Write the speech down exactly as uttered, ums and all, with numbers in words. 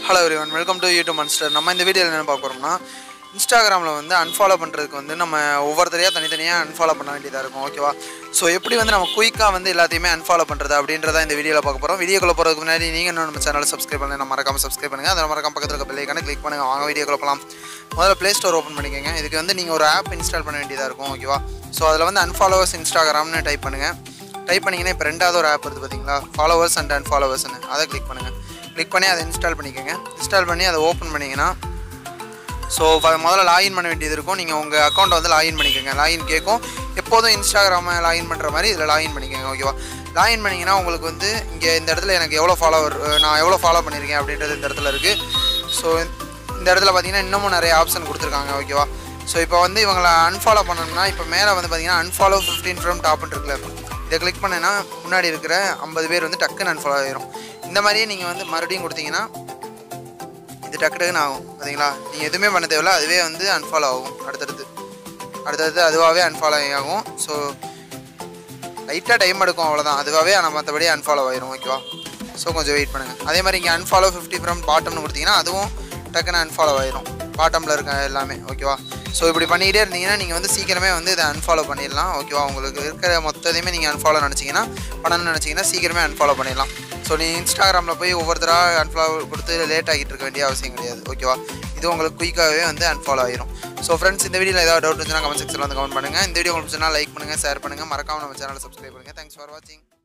Hello everyone, welcome to YouTube Monster. நம்ம இந்த வீடியோல என்ன பார்க்க போறோம்னா Instagramல வந்து unfollow பண்றதுக்கு வந்து நம்ம ஒவ்வொருத்தரையா தனித்தனியா unfollow பண்ண வேண்டியதா இருக்கும் ஓகேவா. சோ எப்படி வந்து நம்ம குயிக்கா வந்து எல்லாத்தையுமே unfollow பண்றது அப்படின்றத இந்த வீடியோல பார்க்க போறோம். வீடியோக்குள்ள போறதுக்கு முன்னாடி நீங்க இன்னும் நம்ம சேனலை subscribe பண்ணலனா மறக்காம subscribe பண்ணுங்க. அதே மறக்காம பக்கத்துல இருக்க பெல் ஐகானை கிளிக் பண்ணுங்க. வாங்க வீடியோக்குள்ள போலாம். முதல்ல Play Store ஓபன் பண்ணிக்கங்க. இதுக்கு வந்து நீங்க ஒரு ஆப் இன்ஸ்டால் பண்ண வேண்டியதா இருக்கும் ஓகேவா. சோ அதுல வந்து unfollowers Instagramனு டைப் பண்ணுங்க. டைப் பண்ணீங்கன்னா இப்போ ரெண்டாவது ஒரு ஆப் இருக்குது பார்த்தீங்களா, ஃபாலோவர்ஸ் அண்ட் அன்ஃபாலோவர்ஸ்னு, அதை கிளிக் பண்ணுங்கள். கிளிக் பண்ணி அதை இன்ஸ்டால் பண்ணிக்கோங்க. இன்ஸ்டால் பண்ணி அதை ஓப்பன் பண்ணிங்கன்னா ஸோ முதல்ல லாகின் பண்ண வேண்டியது இருக்கும். நீங்கள் உங்கள் அக்கௌண்ட்டை வந்து லாகின் பண்ணிக்கோங்க. லாகின் கேட்கும். எப்போதும் இன்ஸ்டாகிராமை லாகின் பண்ணுற மாதிரி இதில் லாகின் பண்ணிக்கோங்க ஓகேவா. லாகின் பண்ணிங்கன்னா உங்களுக்கு வந்து இங்கே இந்த இடத்துல எனக்கு எவ்வளோ ஃபாலோவர், நான் எவ்வளோ ஃபாலோ பண்ணியிருக்கேன் அப்படின்றது இந்த இடத்துல இருக்குது. ஸோ இந்த இடத்துல பார்த்தீங்கன்னா இன்னமும் நிறைய ஆப்ஷன் கொடுத்துருக்காங்க ஓகேவா. ஸோ இப்போ வந்து இவங்களை அன்ஃபாலோ பண்ணணும்னா இப்போ மேலே வந்து பார்த்தீங்கன்னா அன்ஃபாலோ ஃபிஃப்டீன் ஃப்ரம் டாப்னு இருக்குல்ல, இதை கிளிக் பண்ணேன்னா முன்னாடி இருக்கிற ஐம்பது பேர் வந்து டக்குன்னு அன்ஃபாலோ ஆகிரும். இந்த மாதிரியே நீங்கள் வந்து மறுபடியும் கொடுத்தீங்கன்னா இது டக்கு டக்குன்னு ஆகும் பார்த்தீங்களா. நீங்கள் எதுவுமே பண்ண தேவையில்ல, அதுவே வந்து அன்ஃபாலோ ஆகும். அடுத்தடுத்து அடுத்தடுத்து அதுவாகவே அன்ஃபாலோ ஆகும். ஸோ லைட்டாக டைம் எடுக்கும் அவ்வளோதான், அதுவாகவே ஆனால் மற்றபடி அன்ஃபாலோ ஆகிரும் ஓகேவா. ஸோ கொஞ்சம் வெயிட் பண்ணுங்கள். அதே மாதிரி இங்கே அன்ஃபாலோ ஃபிஃப்டி ஃப்ரம் பாட்டம்னு கொடுத்தீங்கன்னா அதுவும் டக்குன்னு அன்ஃபாலோ ஆகிரும், பாட்டமில் இருக்க எல்லாமே ஓகேவா. ஸோ இப்படி பண்ணிக்கிட்டே இருந்தீங்கன்னா நீங்கள் வந்து சீக்கிரமே வந்து இதை அன்ஃபாலோ பண்ணிடலாம் ஓகேவா. உங்களுக்கு இருக்கிற மொத்தத்தையுமே நீங்கள் அன்ஃபாலோ நினச்சிங்கன்னா பண்ணணும்னு நினச்சிங்கன்னா சீக்கிரமே அன்ஃபாலோ பண்ணிடலாம். ஸோ நீங்கள் இன்ஸ்டாகிராமில் போய் ஒவ்வொருத்தராக அன்ஃபாலோ கொடுத்து லேட் ஆகிட்டு இருக்க வேண்டிய அவசியம் கிடையாது ஓகேவா. இது உங்களுக்கு குயிக்காகவே வந்து அன்ஃபாலோ ஆகிரும். ஸோ ஃப்ரெண்ட்ஸ், இந்த வீடியோவில் ஏதாவது டவுட் இருந்துச்சுன்னா கமெண்ட் செக்ஷனில் வந்து கமெண்ட் பண்ணுங்கள். இந்த வீடியோ உங்களுக்கு பிடிச்சா லைக் பண்ணுங்கள், ஷேர் பண்ணுங்கள், மறக்காமல் நம்ம சேனலை சப்ஸ்கிரைப் பண்ணுங்கள். தேங்க்ஸ் ஃபார் வாட்சிங்.